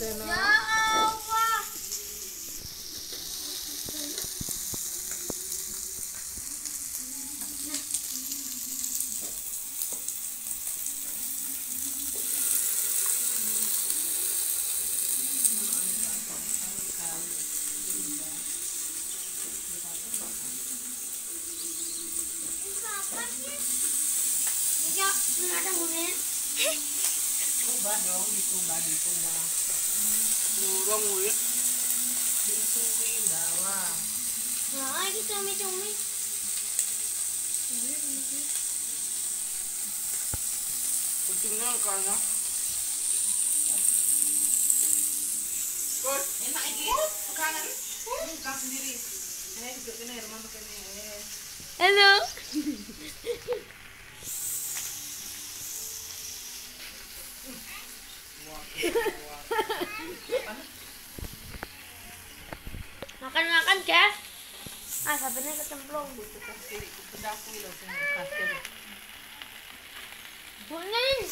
Ya Allah. Ada murid. Coba dong, dicoba. Kurang murid. Disuwi bawah. Nah, ini cumi-cumi. Kucingnya kayaknya. Kos, enak ini. Kanan. Buka sendiri. Ini duduk sini, rumah pakai ini. Halo. Makan guys. Ah, sabarnya kecemplung. Bunin.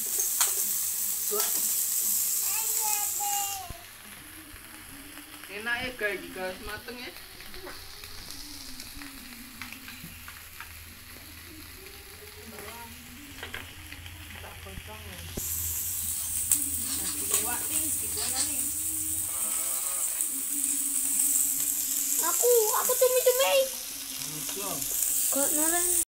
Enak ya kayak juga mateng ya. Aku cumi-cumi. Betul. Kok nelen.